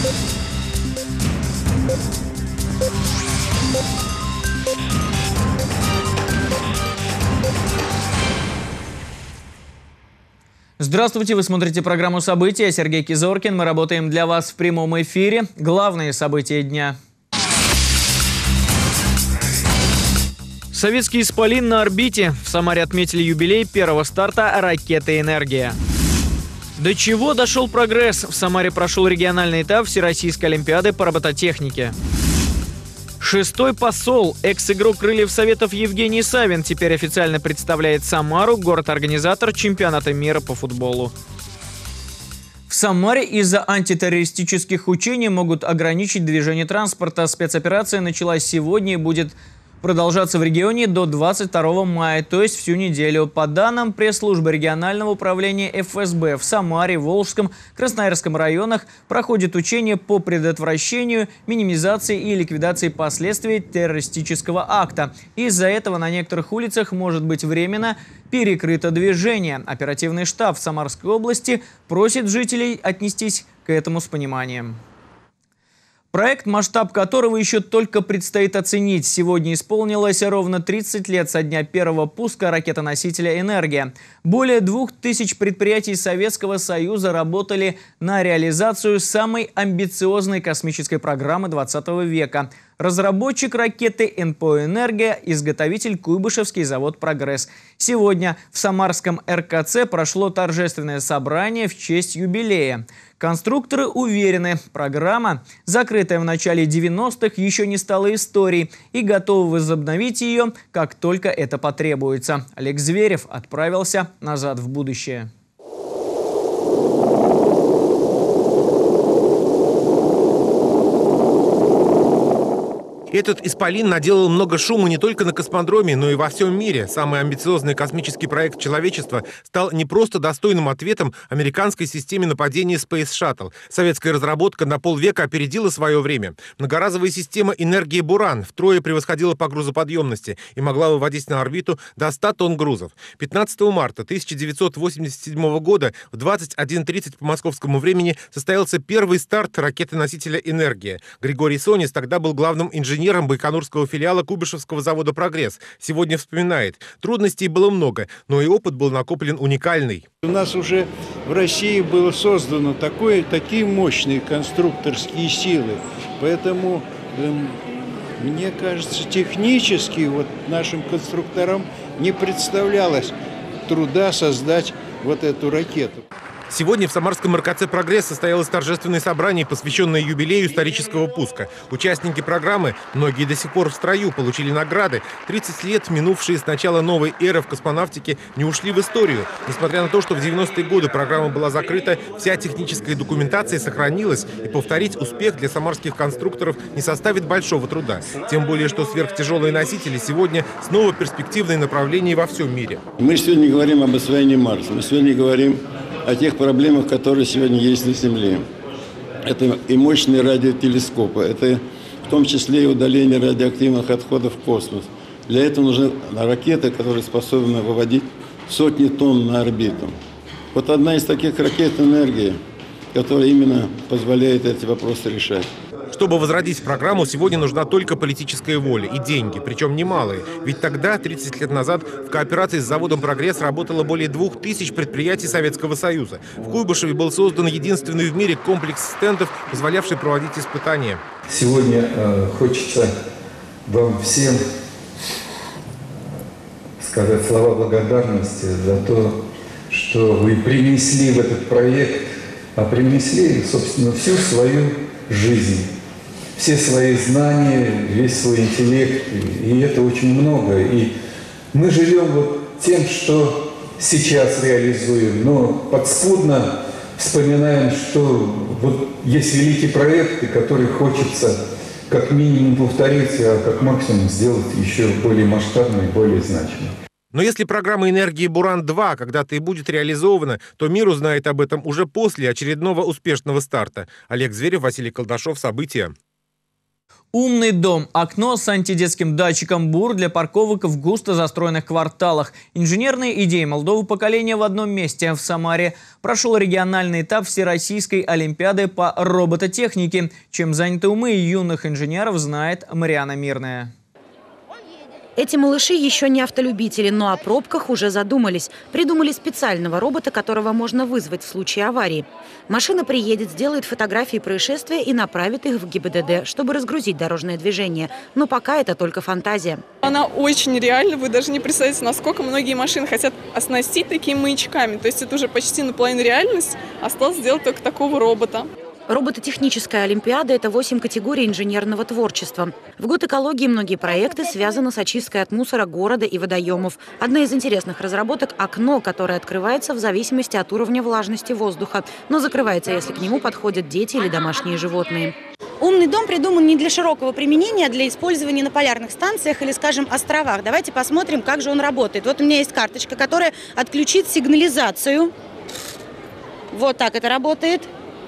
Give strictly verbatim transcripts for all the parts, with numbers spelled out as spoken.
Здравствуйте, вы смотрите программу «События». Сергей Кизоркин. Мы работаем для вас в прямом эфире. Главные события дня. Советский исполин на орбите. В Самаре отметили юбилей первого старта ракеты «Энергия». До чего дошел прогресс? В Самаре прошел региональный этап Всероссийской олимпиады по робототехнике. Шестой посол, экс-игрок крыльев Советов Евгений Савин, теперь официально представляет Самару, город-организатор чемпионата мира по футболу. В Самаре из-за антитеррористических учений могут ограничить движение транспорта. Спецоперация началась сегодня и будет продолжаться в регионе до двадцать второго мая, то есть всю неделю. По данным пресс-службы регионального управления эф эс бэ, в Самаре, Волжском, Красноярском районах проходят учения по предотвращению, минимизации и ликвидации последствий террористического акта. Из-за этого на некоторых улицах может быть временно перекрыто движение. Оперативный штаб в Самарской области просит жителей отнестись к этому с пониманием. Проект, масштаб которого еще только предстоит оценить. Сегодня исполнилось ровно тридцать лет со дня первого пуска ракетоносителя «Энергия». Более двух тысяч предприятий Советского Союза работали на реализацию самой амбициозной космической программы двадцатого века. Разработчик ракеты эн пэ о «Энергия», изготовитель Куйбышевский завод «Прогресс». Сегодня в Самарском эр ка цэ прошло торжественное собрание в честь юбилея. Конструкторы уверены, программа, закрытая в начале девяностых, еще не стала историей и готовы возобновить ее, как только это потребуется. Олег Зверев отправился назад в будущее. Этот исполин наделал много шума не только на космодроме, но и во всем мире. Самый амбициозный космический проект человечества стал не просто достойным ответом американской системе нападения Space Shuttle. Советская разработка на полвека опередила свое время. Многоразовая система «Энергия Буран» втрое превосходила по грузоподъемности и могла выводить на орбиту до ста тонн грузов. пятнадцатого марта тысяча девятьсот восемьдесят седьмого года в двадцать один тридцать по московскому времени состоялся первый старт ракеты-носителя «Энергия». Григорий Сонис тогда был главным инженером байконурского филиала Куйбышевского завода «Прогресс». Сегодня вспоминает: трудностей было много, но и опыт был накоплен уникальный. У нас уже в России было создано такое, такие мощные конструкторские силы, поэтому, эм, мне кажется, технически вот нашим конструкторам не представлялось труда создать вот эту ракету. Сегодня в Самарском эр ка цэ «Прогресс» состоялось торжественное собрание, посвященное юбилею исторического пуска. Участники программы, многие до сих пор в строю, получили награды. тридцать лет, минувшие с начала новой эры в космонавтике, не ушли в историю. Несмотря на то, что в девяностые годы программа была закрыта, вся техническая документация сохранилась, и повторить успех для самарских конструкторов не составит большого труда. Тем более, что сверхтяжелые носители сегодня снова перспективное направление во всем мире. Мы сегодня говорим об освоении Марса. Мы сегодня говорим о тех проблемах, которые сегодня есть на Земле. Это и мощные радиотелескопы, это в том числе и удаление радиоактивных отходов в космос. Для этого нужны ракеты, которые способны выводить сотни тонн на орбиту. Вот одна из таких ракет «Энергия», которая именно позволяет эти вопросы решать. Чтобы возродить программу, сегодня нужна только политическая воля и деньги, причем немалые. Ведь тогда, тридцать лет назад, в кооперации с заводом «Прогресс» работало более двух тысяч предприятий Советского Союза. В Куйбышеве был создан единственный в мире комплекс стендов, позволявший проводить испытания. Сегодня э, хочется вам всем сказать слова благодарности за то, что вы принесли в этот проект, а принесли, собственно, всю свою жизнь. Все свои знания, весь свой интеллект, и это очень много. И мы живем вот тем, что сейчас реализуем, но подспудно вспоминаем, что вот есть великие проекты, которые хочется как минимум повторить, а как максимум сделать еще более масштабно и более значимо. Но если программа «Энергия Буран-два» когда-то и будет реализована, то мир узнает об этом уже после очередного успешного старта. Олег Зверев, Василий Колдашов. События. Умный дом – окно с антидетским датчиком БУР для парковок в густо застроенных кварталах. Инженерные идеи молодого поколения в одном месте. В Самаре прошел региональный этап Всероссийской олимпиады по робототехнике. Чем заняты умы юных инженеров, знает Мариана Мирная. Эти малыши еще не автолюбители, но о пробках уже задумались. Придумали специального робота, которого можно вызвать в случае аварии. Машина приедет, сделает фотографии происшествия и направит их в ГИБДД, чтобы разгрузить дорожное движение. Но пока это только фантазия. Она очень реальна. Вы даже не представляете, насколько многие машины хотят оснастить такими маячками. То есть это уже почти наполовину реальность. Осталось сделать только такого робота. Робототехническая олимпиада – это восемь категорий инженерного творчества. В год экологии многие проекты связаны с очисткой от мусора города и водоемов. Одна из интересных разработок – окно, которое открывается в зависимости от уровня влажности воздуха, но закрывается, если к нему подходят дети или домашние животные. Умный дом придуман не для широкого применения, а для использования на полярных станциях или, скажем, островах. Давайте посмотрим, как же он работает. Вот у меня есть карточка, которая отключит сигнализацию. Вот так это работает.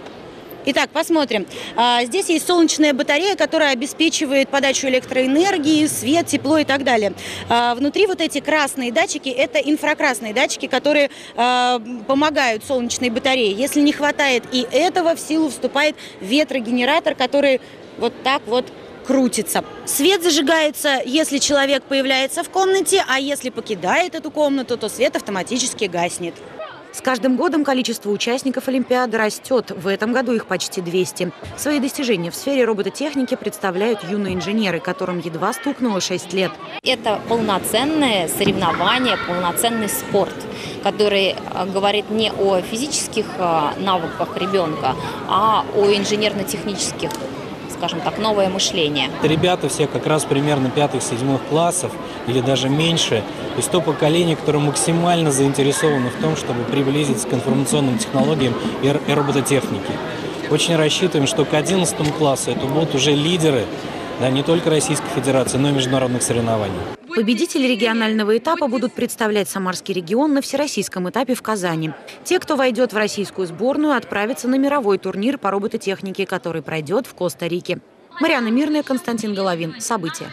Итак, посмотрим. Здесь есть солнечная батарея, которая обеспечивает подачу электроэнергии, свет, тепло и так далее. Внутри вот эти красные датчики – это инфракрасные датчики, которые помогают солнечной батарее. Если не хватает и этого, в силу вступает ветрогенератор, который вот так вот крутится. Свет зажигается, если человек появляется в комнате, а если покидает эту комнату, то свет автоматически гаснет. С каждым годом количество участников Олимпиады растет. В этом году их почти двести. Свои достижения в сфере робототехники представляют юные инженеры, которым едва стукнуло шесть лет. Это полноценное соревнование, полноценный спорт, который говорит не о физических навыках ребенка, а о инженерно-технических, скажем так, новое мышление. Ребята все как раз примерно пятых-седьмых классов или даже меньше. То есть то поколение, которое максимально заинтересовано в том, чтобы приблизиться к информационным технологиям и робототехнике. Очень рассчитываем, что к одиннадцатому классу это будут уже лидеры, да, не только Российской Федерации, но и международных соревнований. Победители регионального этапа будут представлять Самарский регион на всероссийском этапе в Казани. Те, кто войдет в российскую сборную, отправятся на мировой турнир по робототехнике, который пройдет в Коста-Рике. Мариана Мирная, Константин Головин. События.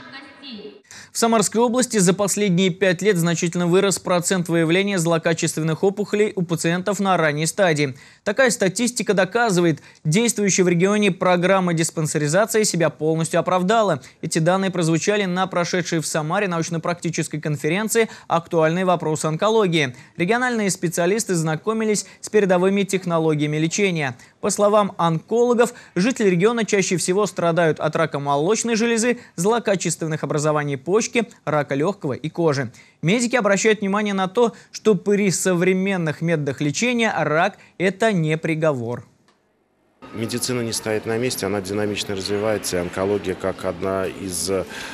В Самарской области за последние пять лет значительно вырос процент выявления злокачественных опухолей у пациентов на ранней стадии. Такая статистика доказывает, действующая в регионе программа диспансеризации себя полностью оправдала. Эти данные прозвучали на прошедшей в Самаре научно-практической конференции «Актуальные вопросы онкологии». Региональные специалисты знакомились с передовыми технологиями лечения. По словам онкологов, жители региона чаще всего страдают от рака молочной железы, злокачественных образований почки, рака легкого и кожи. Медики обращают внимание на то, что при современных методах лечения рак – это не приговор. Медицина не стоит на месте, она динамично развивается, и онкология как одна из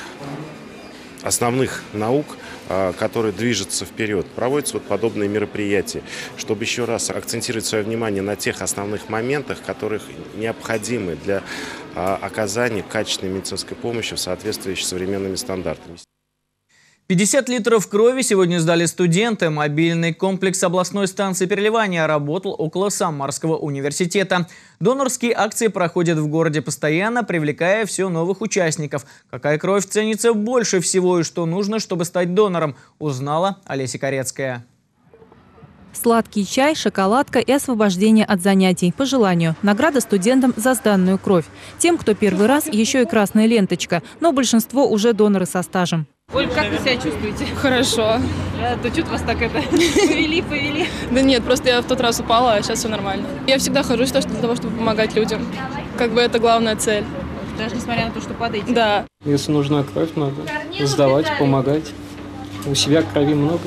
основных наук, которые движутся вперед. Проводятся вот подобные мероприятия, чтобы еще раз акцентировать свое внимание на тех основных моментах, которые необходимы для оказания качественной медицинской помощи в соответствии с современными стандартами. пятьдесят литров крови сегодня сдали студенты. Мобильный комплекс областной станции переливания работал около Самарского университета. Донорские акции проходят в городе постоянно, привлекая все новых участников. Какая кровь ценится больше всего и что нужно, чтобы стать донором, узнала Олеся Корецкая. Сладкий чай, шоколадка и освобождение от занятий. По желанию. Награда студентам за сданную кровь. Тем, кто первый раз, еще и красная ленточка. Но большинство уже доноры со стажем. Оль, как вы себя чувствуете? Хорошо. Да, то что-то вас так это повели, повели? Да нет, просто я в тот раз упала, а сейчас все нормально. Я всегда хожу для того, чтобы помогать людям. Как бы это главная цель. Даже несмотря на то, что падаете? Да. Если нужна кровь, надо сдавать, помогать. У себя крови много.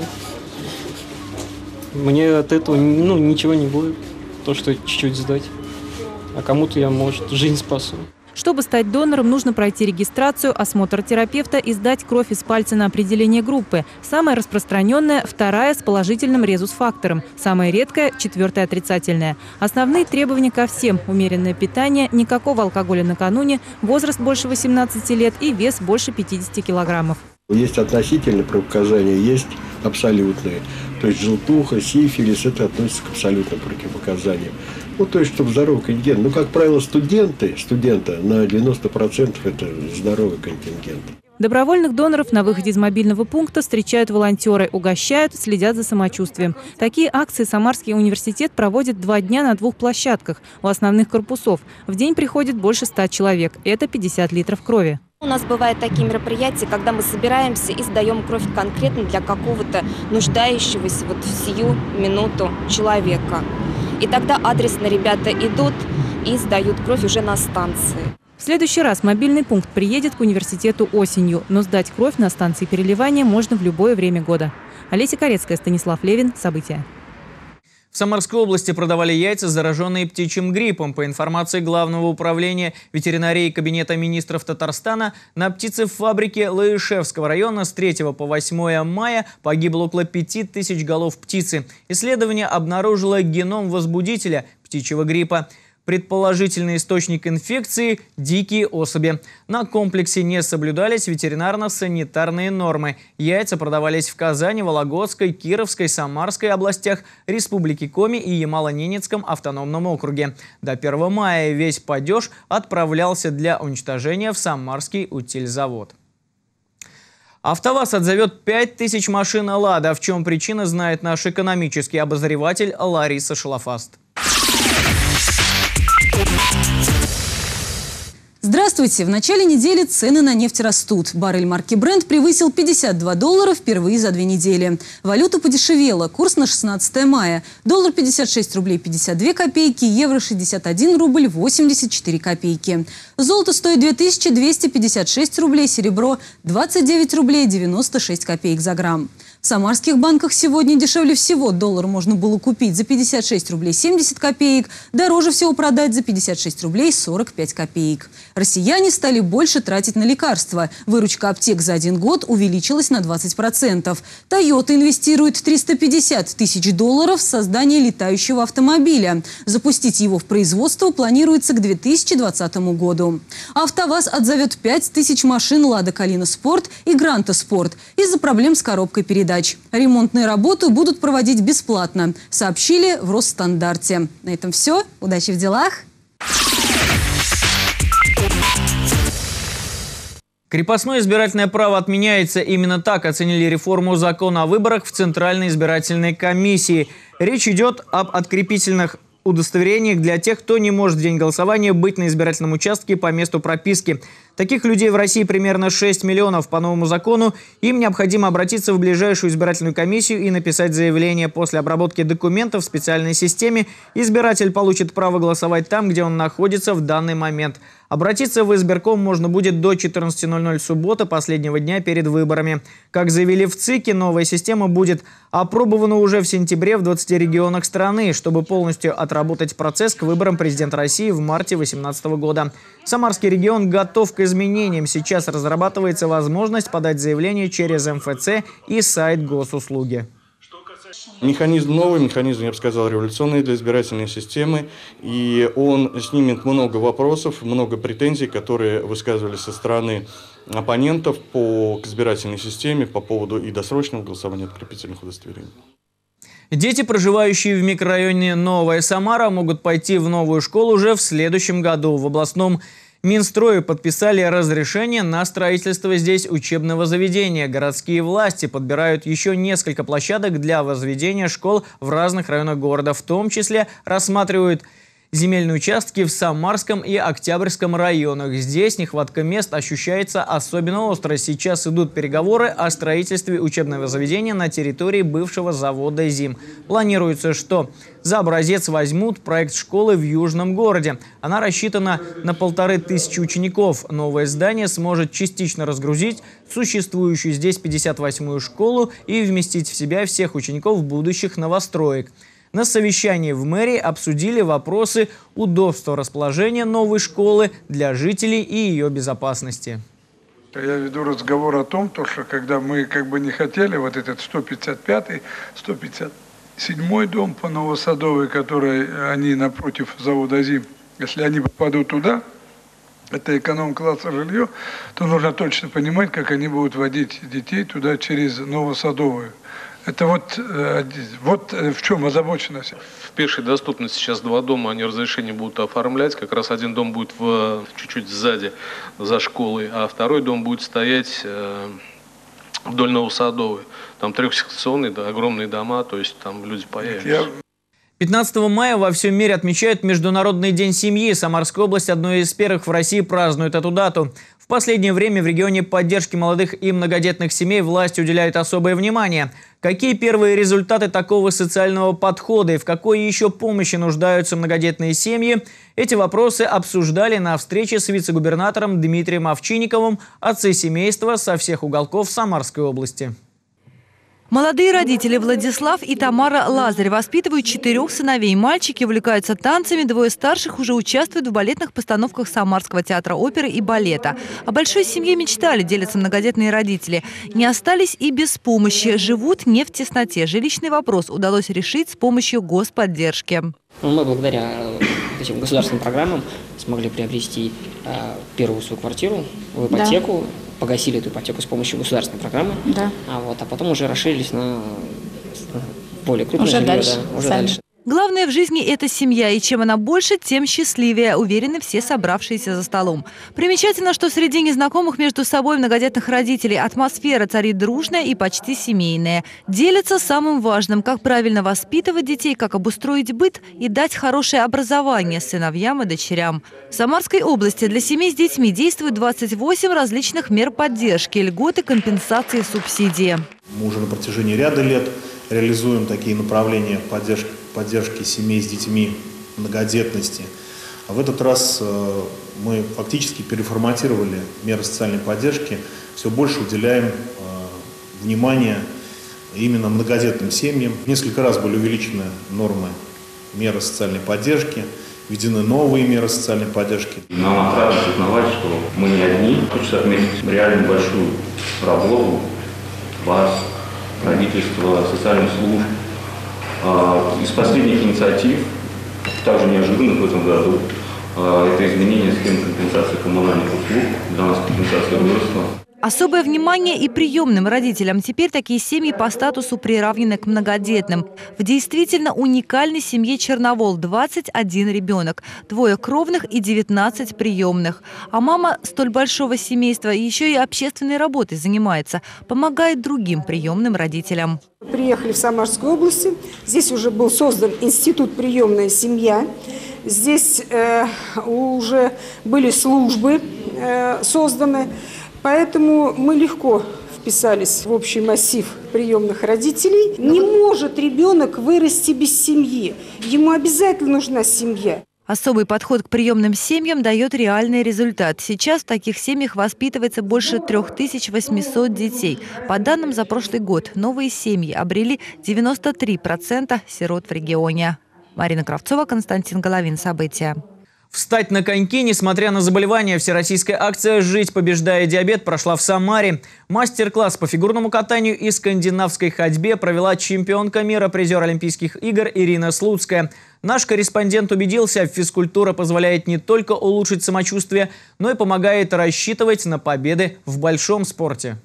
Мне от этого ну, ничего не будет. То, что чуть-чуть сдать. А кому-то я, может, жизнь спасу. Чтобы стать донором, нужно пройти регистрацию, осмотр терапевта и сдать кровь из пальца на определение группы. Самая распространенная – вторая с положительным резус-фактором. Самая редкая – четвертая отрицательная. Основные требования ко всем – умеренное питание, никакого алкоголя накануне, возраст больше восемнадцати лет и вес больше пятидесяти килограммов. Есть относительные противопоказания, есть абсолютные. То есть желтуха, сифилис – это относится к абсолютным противопоказаниям. Ну, то есть, чтобы здоровый контингент. Ну, как правило, студенты, студенты на девяносто процентов это здоровый контингент. Добровольных доноров на выходе из мобильного пункта встречают волонтеры, угощают, следят за самочувствием. Такие акции Самарский университет проводит два дня на двух площадках у основных корпусов. В день приходит больше ста человек. Это пятьдесят литров крови. У нас бывают такие мероприятия, когда мы собираемся и сдаем кровь конкретно для какого-то нуждающегося вот в сию минуту человека. И тогда адресно ребята идут и сдают кровь уже на станции. В следующий раз мобильный пункт приедет к университету осенью, но сдать кровь на станции переливания можно в любое время года. Олеся Корецкая, Станислав Левин. События. В Самарской области продавали яйца, зараженные птичьим гриппом. По информации Главного управления ветеринарии Кабинета министров Татарстана, на птицефабрике Лаишевского района с третьего по восьмое мая погибло около пяти тысяч голов птицы. Исследование обнаружило геном возбудителя птичьего гриппа. Предположительный источник инфекции – дикие особи. На комплексе не соблюдались ветеринарно-санитарные нормы. Яйца продавались в Казани, Вологодской, Кировской, Самарской областях, Республике Коми и Ямало-Ненецком автономном округе. До первого мая весь падеж отправлялся для уничтожения в Самарский утильзавод. АвтоВАЗ отзовет пять тысяч машин «Лада». В чем причина, знает наш экономический обозреватель Лариса Шалафаст. Здравствуйте! В начале недели цены на нефть растут. Баррель марки Brent превысил пятьдесят два доллара впервые за две недели. Валюта подешевела. Курс на шестнадцатое мая. Доллар пятьдесят шесть рублей пятьдесят две копейки, евро шестьдесят один рубль восемьдесят четыре копейки. Золото стоит две тысячи двести пятьдесят шесть рублей, серебро двадцать девять рублей девяносто шесть копеек за грамм. В самарских банках сегодня дешевле всего. Доллар можно было купить за пятьдесят шесть рублей семьдесят копеек, дороже всего продать за пятьдесят шесть рублей сорок пять копеек. Россияне стали больше тратить на лекарства. Выручка аптек за один год увеличилась на двадцать процентов. Toyota инвестирует триста пятьдесят тысяч долларов в создание летающего автомобиля. Запустить его в производство планируется к две тысячи двадцатому году. АвтоВАЗ отзовет пять тысяч машин «Лада Калина Спорт» и «Гранта Спорт» из-за проблем с коробкой передач. Ремонтные работы будут проводить бесплатно, сообщили в Росстандарте. На этом все. Удачи в делах. Крепостное избирательное право отменяется. Именно так оценили реформу закона о выборах в Центральной избирательной комиссии. Речь идет об открепительных удостоверениях для тех, кто не может в день голосования быть на избирательном участке по месту прописки. Таких людей в России примерно шесть миллионов. По новому закону им необходимо обратиться в ближайшую избирательную комиссию и написать заявление. После обработки документов в специальной системе избиратель получит право голосовать там, где он находится в данный момент. Обратиться в избирком можно будет до четырнадцати ноль-ноль субботы, последнего дня перед выборами. Как заявили в ЦИКе, новая система будет опробована уже в сентябре в двадцати регионах страны, чтобы полностью отработать процесс к выборам президента России в марте две тысячи восемнадцатого года. Самарский регион готов к изменениям. Сейчас разрабатывается возможность подать заявление через эм эф цэ и сайт госуслуги. Механизм новый, механизм, я бы сказал, революционный для избирательной системы, и он снимет много вопросов, много претензий, которые высказывались со стороны оппонентов по к избирательной системе по поводу и досрочного голосования, открепительных удостоверений. Дети, проживающие в микрорайоне Новая Самара, могут пойти в новую школу уже в следующем году. В областном Минстрое подписали разрешение на строительство здесь учебного заведения. Городские власти подбирают еще несколько площадок для возведения школ в разных районах города. В том числе рассматривают земельные участки в Самарском и Октябрьском районах. Здесь нехватка мест ощущается особенно остро. Сейчас идут переговоры о строительстве учебного заведения на территории бывшего завода «Зим». Планируется, что за образец возьмут проект школы в Южном городе. Она рассчитана на полторы тысячи учеников. Новое здание сможет частично разгрузить существующую здесь пятьдесят восьмую школу и вместить в себя всех учеников будущих новостроек. На совещании в мэрии обсудили вопросы удобства расположения новой школы для жителей и ее безопасности. Я веду разговор о том, что когда мы как бы не хотели вот этот сто пятьдесят пятый, сто пятьдесят седьмой дом по Новосадовой, который они напротив завода «Зим», если они попадут туда, это эконом-класса жилье, то нужно точно понимать, как они будут водить детей туда через Новосадовую. Это вот, вот в чем озабоченность. В пешей доступности сейчас два дома, они разрешение будут оформлять. Как раз один дом будет в, чуть-чуть сзади, за школой, а второй дом будет стоять э, вдоль Новосадовой. Там трехсекционные, да, огромные дома, то есть там люди появятся. пятнадцатого мая во всем мире отмечают Международный день семьи. Самарская область одной из первых в России празднует эту дату. В последнее время в регионе поддержки молодых и многодетных семей власть уделяет особое внимание. Какие первые результаты такого социального подхода и в какой еще помощи нуждаются многодетные семьи? Эти вопросы обсуждали на встрече с вице-губернатором Дмитрием Овчинниковым, отцы семейства со всех уголков Самарской области. Молодые родители Владислав и Тамара Лазарь воспитывают четырех сыновей. Мальчики увлекаются танцами, двое старших уже участвуют в балетных постановках Самарского театра оперы и балета. О большой семье мечтали, делятся многодетные родители. Не остались и без помощи. Живут не в тесноте. Жилищный вопрос удалось решить с помощью господдержки. Мы благодаря этим государственным программам смогли приобрести э, первую свою квартиру в ипотеку. Да. Погасили эту ипотеку с помощью государственной программы, да. а, вот, а потом уже расширились на более крупное уже жилье. Дальше, да, уже дальше. Главное в жизни – это семья, и чем она больше, тем счастливее, уверены все собравшиеся за столом. Примечательно, что среди незнакомых между собой многодетных родителей атмосфера царит дружная и почти семейная. Делятся самым важным – как правильно воспитывать детей, как обустроить быт и дать хорошее образование сыновьям и дочерям. В Самарской области для семей с детьми действует двадцать восемь различных мер поддержки, льготы, компенсации, субсидии. Мы уже на протяжении ряда лет реализуем такие направления поддержки, поддержки семей с детьми, многодетности. А в этот раз э, мы фактически переформатировали меры социальной поддержки, все больше уделяем э, внимание именно многодетным семьям. Несколько раз были увеличены нормы меры социальной поддержки, введены новые меры социальной поддержки. Нам отрадно осознавать, что мы не одни. Хочется отметить реально большую работу вас, правительства, социальных служб. Из последних инициатив, также неожиданных в этом году, это изменение схемы компенсации коммунальных услуг. Для нас компенсация выросла. Особое внимание и приемным родителям. Теперь такие семьи по статусу приравнены к многодетным. В действительно уникальной семье Черновол двадцать один ребенок, двое кровных и девятнадцать приемных. А мама столь большого семейства еще и общественной работой занимается, помогает другим приемным родителям. Приехали в Самарскую область. Здесь уже был создан институт «Приемная семья». Здесь э, уже были службы э, созданы. Поэтому мы легко вписались в общий массив приемных родителей. Не может ребенок вырасти без семьи. Ему обязательно нужна семья. Особый подход к приемным семьям дает реальный результат. Сейчас в таких семьях воспитывается больше трёх тысяч восьмисот детей. По данным за прошлый год, новые семьи обрели девяносто три процента сирот в регионе. Марина Кравцова, Константин Головин. События. Встать на коньки, несмотря на заболевания. Всероссийская акция «Жить, побеждая диабет» прошла в Самаре. Мастер-класс по фигурному катанию и скандинавской ходьбе провела чемпионка мира, призер Олимпийских игр Ирина Слуцкая. Наш корреспондент убедился, физкультура позволяет не только улучшить самочувствие, но и помогает рассчитывать на победы в большом спорте.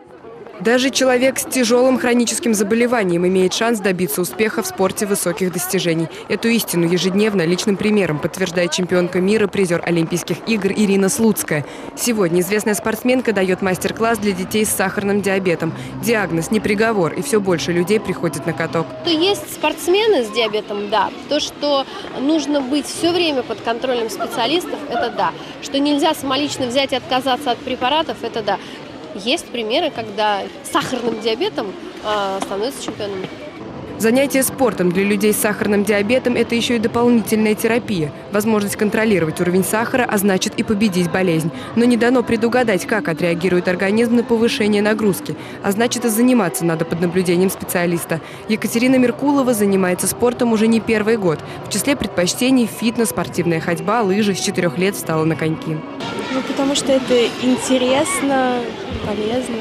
Даже человек с тяжелым хроническим заболеванием имеет шанс добиться успеха в спорте высоких достижений. Эту истину ежедневно личным примером подтверждает чемпионка мира, призер Олимпийских игр Ирина Слуцкая. Сегодня известная спортсменка дает мастер-класс для детей с сахарным диабетом. Диагноз не приговор, и все больше людей приходят на каток. Есть спортсмены с диабетом, да. То, что нужно быть все время под контролем специалистов, это да. Что нельзя самолично взять и отказаться от препаратов, это да. Есть примеры, когда с сахарным диабетом э, становятся чемпионами. Занятие спортом для людей с сахарным диабетом – это еще и дополнительная терапия. Возможность контролировать уровень сахара, а значит и победить болезнь. Но не дано предугадать, как отреагирует организм на повышение нагрузки. А значит и заниматься надо под наблюдением специалиста. Екатерина Меркулова занимается спортом уже не первый год. В числе предпочтений фитнес, спортивная ходьба, лыжи. С четырех лет встала на коньки. Ну, потому что это интересно, полезно,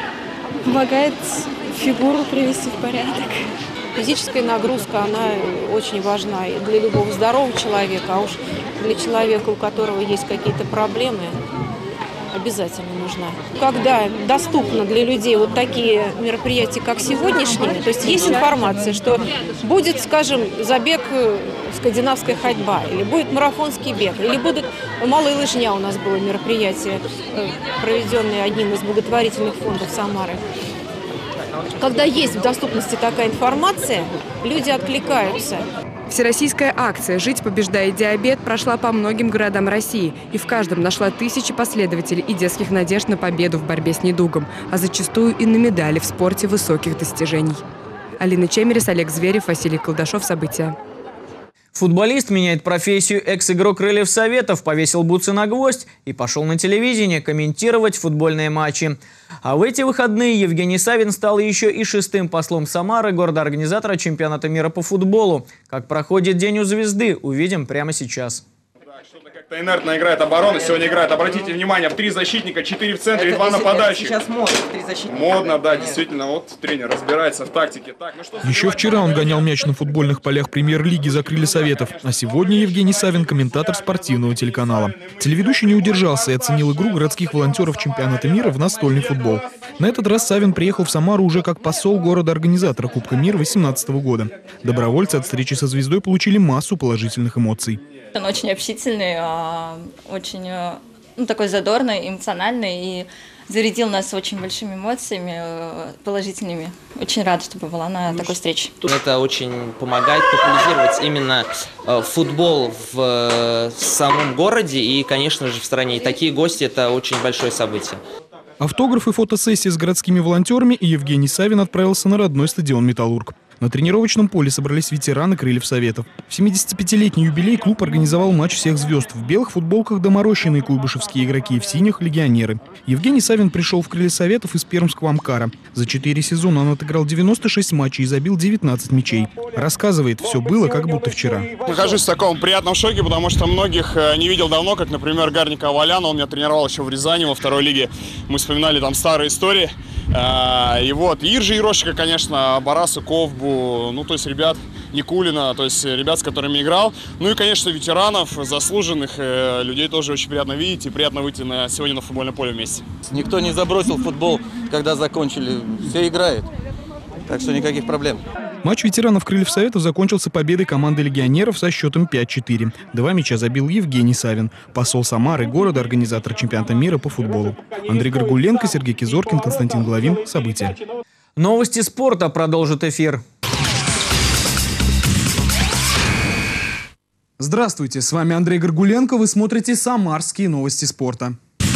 помогает фигуру привести в порядок. Физическая нагрузка, она очень важна и для любого здорового человека, а уж для человека, у которого есть какие-то проблемы, это, конечно, очень важно. обязательно нужна. Когда доступно для людей вот такие мероприятия, как сегодняшние, то есть есть информация, что будет, скажем, забег скандинавская ходьба, или будет марафонский бег, или будут малая лыжня, у нас было мероприятие, проведенное одним из благотворительных фондов Самары. Когда есть в доступности такая информация, люди откликаются. Всероссийская акция «Жить побеждает диабет» прошла по многим городам России и в каждом нашла тысячи последователей и детских надежд на победу в борьбе с недугом, а зачастую и на медали в спорте высоких достижений. Алина Чемерис, Олег Зверев, Василий Колдашов. События. Футболист меняет профессию. Экс-игрок Крыльев Советов повесил бутсы на гвоздь и пошел на телевидение комментировать футбольные матчи. А в эти выходные Евгений Савин стал еще и шестым послом Самары, города-организатора чемпионата мира по футболу. Как проходит день у звезды, увидим прямо сейчас. Как-то инертно играет оборона. Сегодня играет, обратите внимание, три защитника, четыре в центре и два нападающих. Сейчас модно, три защитника. Модно, да, действительно. Вот тренер разбирается в тактике. Так, ну что, Еще вчера он гонял мяч на футбольных полях премьер-лиги за Крылья Советов. А сегодня Евгений Савин – комментатор спортивного телеканала. Телеведущий не удержался и оценил игру городских волонтеров чемпионата мира в настольный футбол. На этот раз Савин приехал в Самару уже как посол города-организатора Кубка мира две тысячи восемнадцатого года. Добровольцы от встречи со звездой получили массу положительных эмоций. Он очень общительный, очень ну, такой задорный, эмоциональный и зарядил нас очень большими эмоциями, положительными. Очень рада, что была на такой встрече. Это очень помогает популяризировать именно футбол в самом городе и, конечно же, в стране. И такие гости – это очень большое событие. Автограф и фотосессии с городскими волонтерами, и Евгений Савин отправился на родной стадион «Металлург». На тренировочном поле собрались ветераны Крыльев Советов. В семидесятипятилетний юбилей клуб организовал матч всех звезд. В белых футболках доморощенные куйбышевские игроки, в синих – легионеры. Евгений Савин пришел в Крылья Советов из пермского Амкара. За четыре сезона он отыграл девяносто шесть матчей и забил девятнадцать мячей. Рассказывает, все было как будто вчера. Нахожусь в таком приятном шоке, потому что многих не видел давно, как, например, Гарника Валяна. Он меня тренировал еще в Рязани во второй лиге. Мы вспоминали там старые истории. И вот Иржи Ерошика, конечно, Бараса Ковбу, ну то есть ребят Никулина, то есть ребят, с которыми играл. Ну и, конечно, ветеранов, заслуженных людей тоже очень приятно видеть и приятно выйти на, сегодня на футбольное поле вместе. Никто не забросил футбол, когда закончили. Все играют, так что никаких проблем. Матч ветеранов Крыльев Советов закончился победой команды легионеров со счетом пять-четыре. Два мяча забил Евгений Савин, посол Самары, города, организатор чемпионата мира по футболу. Андрей Горгуленко, Сергей Кизоркин, Константин Головин. События. Новости спорта продолжит эфир. Здравствуйте, с вами Андрей Горгуленко. Вы смотрите «Самарские новости спорта».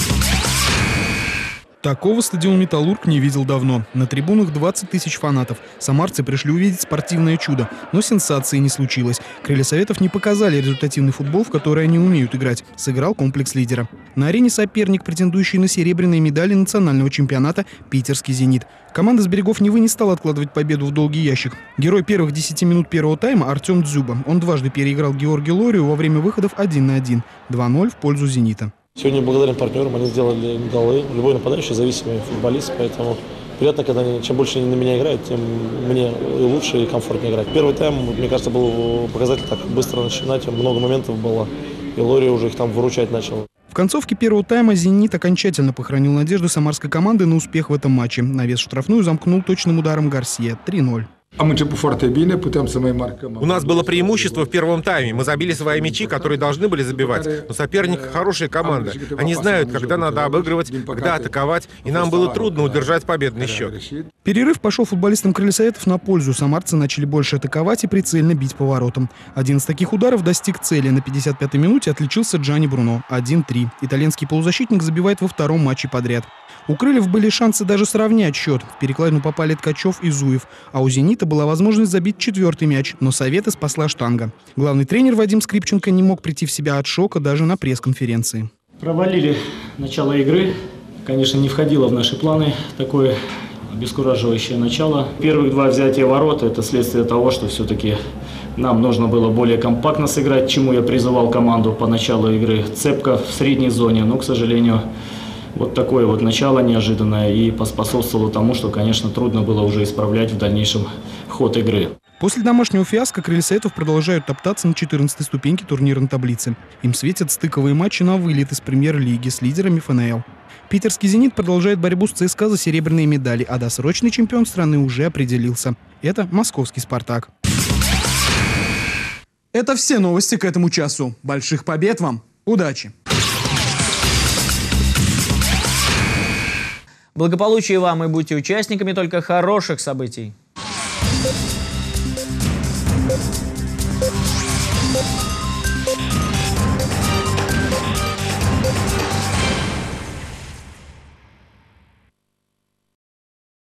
Такого стадион «Металлург» не видел давно. На трибунах двадцать тысяч фанатов. Самарцы пришли увидеть спортивное чудо. Но сенсации не случилось. Крылья Советов не показали результативный футбол, в который они умеют играть. Сыграл комплекс лидера. На арене соперник, претендующий на серебряные медали национального чемпионата «Питерский Зенит». Команда с берегов Невы не стала откладывать победу в долгий ящик. Герой первых десяти минут первого тайма Артем Дзюба. Он дважды переиграл Георгия Лорию во время выходов один на один. два ноль в пользу «Зенита». Сегодня благодарен партнерам, они сделали голы. Любой нападающий зависимый футболист, поэтому приятно, когда они, чем больше они на меня играют, тем мне и лучше и комфортнее играть. Первый тайм, мне кажется, был показатель, так быстро начинать, много моментов было, и Лори уже их там выручать начал. В концовке первого тайма «Зенит» окончательно похоронил надежды самарской команды на успех в этом матче. Навес в штрафную замкнул точным ударом Гарсия три ноль. У нас было преимущество в первом тайме. Мы забили свои мячи, которые должны были забивать. Но соперник – хорошая команда. Они знают, когда надо обыгрывать, когда атаковать. И нам было трудно удержать победный счет. Перерыв пошел футболистам Крыльев Советов на пользу. Самарцы начали больше атаковать и прицельно бить по воротам. Один из таких ударов достиг цели. На пятьдесят пятой минуте отличился Джани Бруно. один три. Итальянский полузащитник забивает во втором матче подряд. У Крыльев были шансы даже сравнять счет. В перекладину попали Ткачев и Зуев. А у «Зенита» была возможность забить четвертый мяч, но Советы спасла штанга. Главный тренер Вадим Скрипченко не мог прийти в себя от шока даже на пресс-конференции. Провалили начало игры. Конечно, не входило в наши планы такое обескураживающее начало. Первых два взятия ворот – это следствие того, что все-таки нам нужно было более компактно сыграть, чему я призывал команду по началу игры. Цепка в средней зоне, но, к сожалению, вот такое вот начало неожиданное и поспособствовало тому, что, конечно, трудно было уже исправлять в дальнейшем ход игры. После домашнего фиаско крылья Советов продолжают топтаться на четырнадцатой ступеньке турнирной таблицы. Им светят стыковые матчи на вылет из премьер-лиги с лидерами эф эн эл. Питерский «Зенит» продолжает борьбу с ЦСКА за серебряные медали, а досрочный чемпион страны уже определился. Это московский «Спартак». Это все новости к этому часу. Больших побед вам! Удачи! Благополучия вам и будьте участниками только хороших событий.